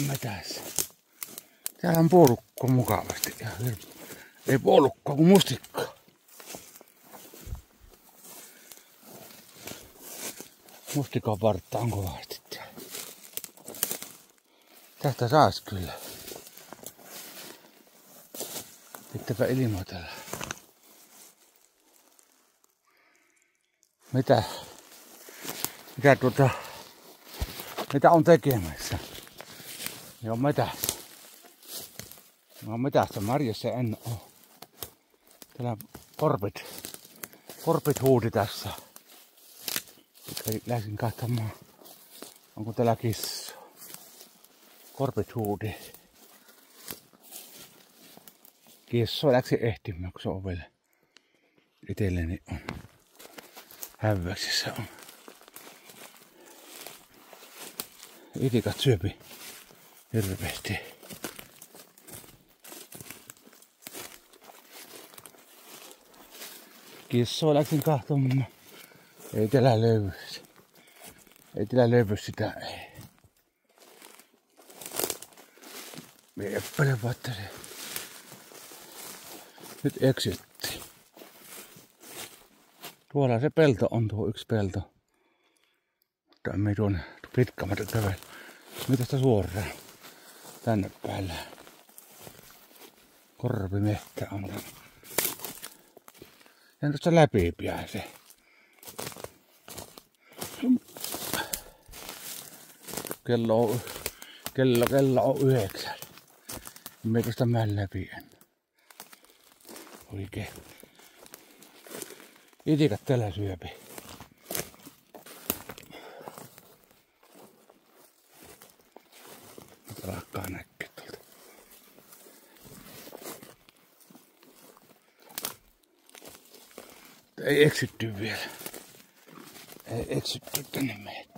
metässä. Täällä on puolukko mukavasti. Ei puolukkoa kuin mustikkaa. Mustikan vartta on kovasti täällä. Tästä saas kyllä. Pitääpä ilmoitella. Mitä on tekemässä? Ne on metässä. Ne on metässä. Marjassa en oo. Täällä korpit huudi tässä. Läksin katsomaan. Onko täällä kissa? Korpit huudi. Kissa läksi ehtimään, kun se on vielä itselleni on. Hävväksissä on. Itikat syöpi hirveesti. Kissoa läksin kahtomaan. Ei täällä löydy sitä. Vieppele vattasi. Nyt eksytti. Tuolla se pelto on, tuo yksi pelto. Mutta emme tuonne pitkämätä kävellä. Nyt tästä suoraan. Tänne päällä. Korpimehtä on. Ja tuosta läpi pääsee. Kello on 9. Me tuosta mään läpi en. Oikein. Itikat täällä syöpi. Nyt alkaa näkyä tuolta. Ei eksytty vielä. Ei eksytty tänne meitä.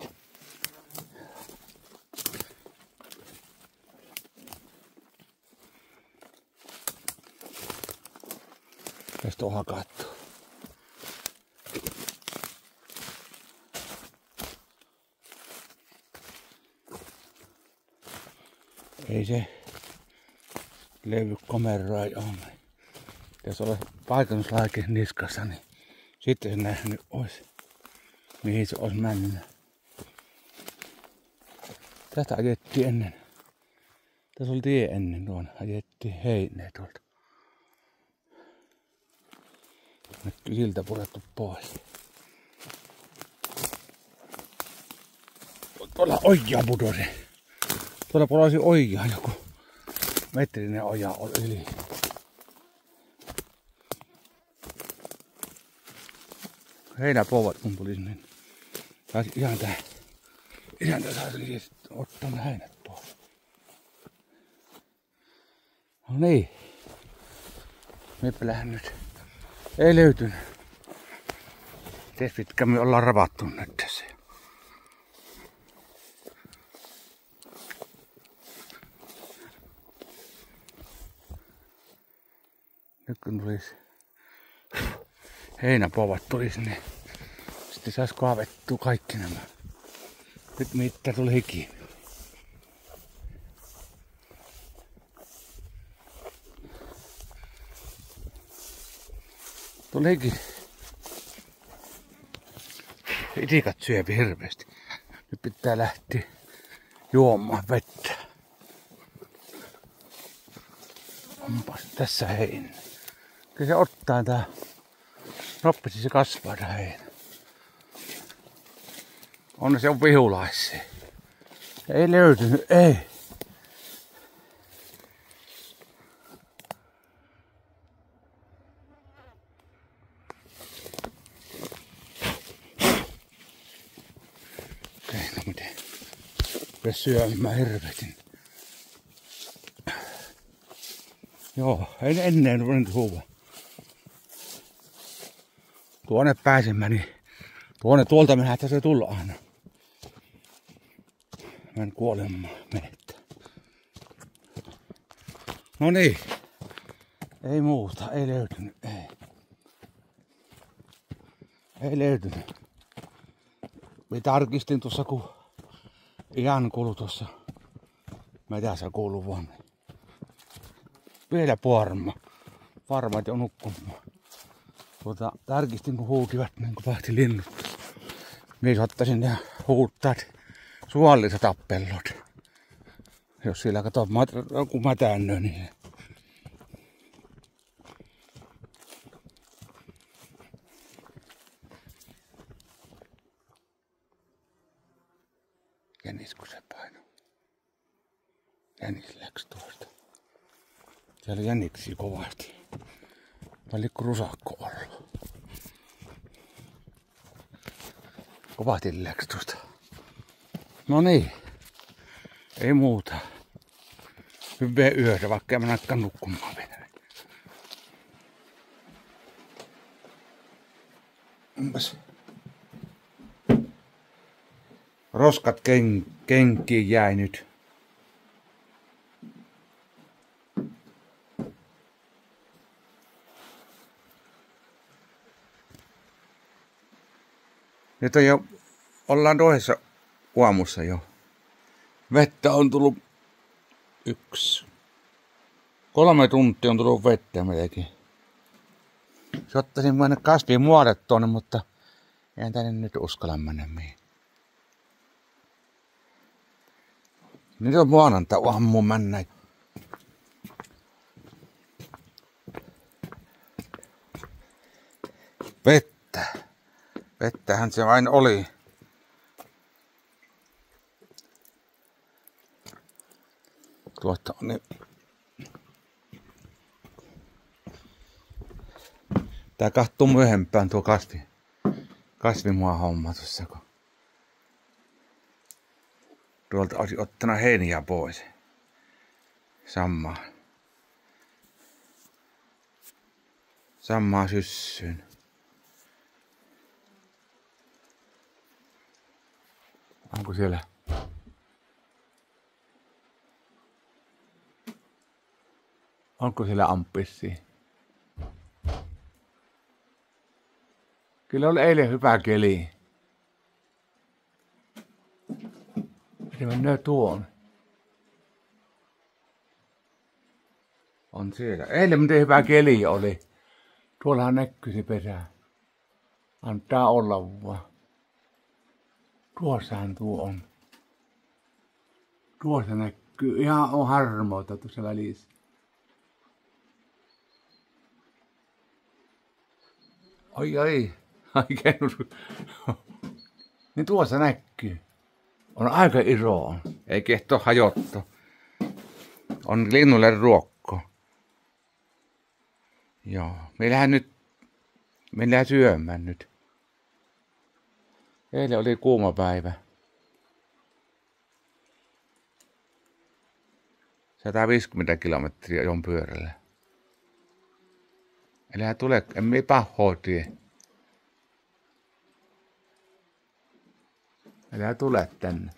Tästä on hakattu. Ei se levy komeroa ole. Jos ole paikannuslaike niskassa, niin sitten se nähnyt olisi, mihin se olisi mennyt. Tästä ajettiin ennen. Tässä oli tie ennen tuon. Ajettiin heinää tuolta. Näkyy siltä purettu pois. Tuolla oija putosi. Tuolla putosi oija, joku metrinen oja oli yli. Heinäpovat kun tuli sinne. Taisi isäntä saisi ottaa ne heinät pois. No niin. Meppälähän nyt. Ei löytynyt. Ties pitkään me ollaan ravattu nyt tässä. Nyt kun tulisi heinäpovat tulisi, niin sitten saisi kaavettua kaikki nämä. Nyt mitä tuli hiki. Tuli hiki. Itikat syöpi hirveästi. Nyt pitää lähteä juomaan vettä. Onpas tässä heinä. Kyllä se ottaa tää. Nopeasti se kasvaa tää heinä. Onne se on vihulaisia. Ei löytynyt, ei. Okei, no miten? Rupes syömään hirveetin. Joo, ei ennen ruvennut huuva. Tuonne pääsimme, niin tuolta me nähdään se tulla aina. Mä en kuolemaan menettä. No niin. Ei muuta, ei löytynyt, ei. Ei löytynyt. Mä tarkistin tuossa, kun ihan kulu tuossa Metässä kuuluu vaan. Vielä parma. Varmat jo nukkumaan. Tarkistin kun huukivat niin kuin pahti linnut. Mies ottaisin ne huuttaat suollissa tappellot. Jos siellä katsoo kun mätäännö, niin jänis kun se paino. Jänis läks tuosta. Siellä jäniksiä kovasti. Pallikko rusakko olla. Kovasti läks tuosta. No niin. Ei muuta. Hyvää yötä, vaikka en mennäkään nukkumaan vielä. Onpas. Roskat kenkiin jäi nyt. Nyt on jo, ollaan toisessa aamussa jo. Vettä on tullut 3 tuntia on tullut vettä melkein. Ottaisin mennä kasvien muodot tuonne, mutta en tänne nyt uskalla mennä mihin. Nyt on maanantai-aamu mennä. Vettä. Vettähän se vain oli. Tuosta on niin. Tää kahtuu myöhempään tuo kasvimaa homma tuossa. Tuolta olisi ottanut heiniä pois. Samaa syssyyn. Onko siellä? Onko siellä amppissia? Kyllä oli eilen hyvä keli. Se menee tuon. On siellä. Eilen miten hyvä keli oli. Tuollahan näkyy se pesä. Antaa olla vaan. Tuossahan tuo on. Tuossa näkyy. Ihan on harmaata tuossa välissä. Ai. Niin tuossa näkyy. On aika iso. Ei kehto hajottu. On linnulle ruokko. Joo. Meillähän syömään nyt. Eilen oli kuuma päivä. 150 kilometriä jon pyörällä. Älähän tule, emme pahoa tie. Älähän tule tänne.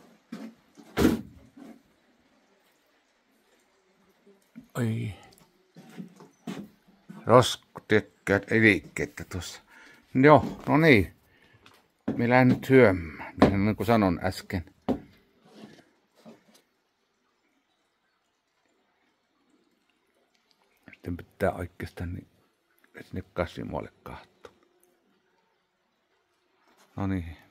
Oi. Roskutykkäät ei liikkeettä tuossa. Joo, no niin. Me lähden nyt syömään, niin kuin sanon äsken. Sitten pitää oikeastaan niin sinne kasvimuolle kahtua. No niin.